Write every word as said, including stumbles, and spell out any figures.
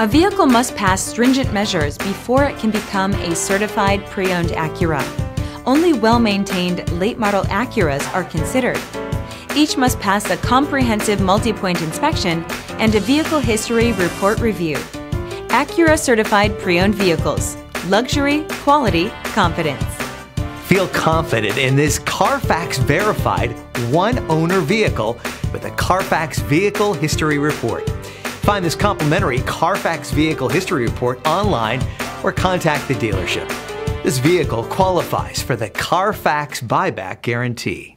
A vehicle must pass stringent measures before it can become a certified pre-owned Acura. Only well-maintained late-model Acuras are considered. Each must pass a comprehensive multi-point inspection and a vehicle history report review. Acura certified pre-owned vehicles. Luxury, quality, confidence. Feel confident in this Carfax verified one-owner vehicle with a Carfax Vehicle History Report. Find this complimentary Carfax Vehicle History Report online or contact the dealership. This vehicle qualifies for the Carfax Buyback Guarantee.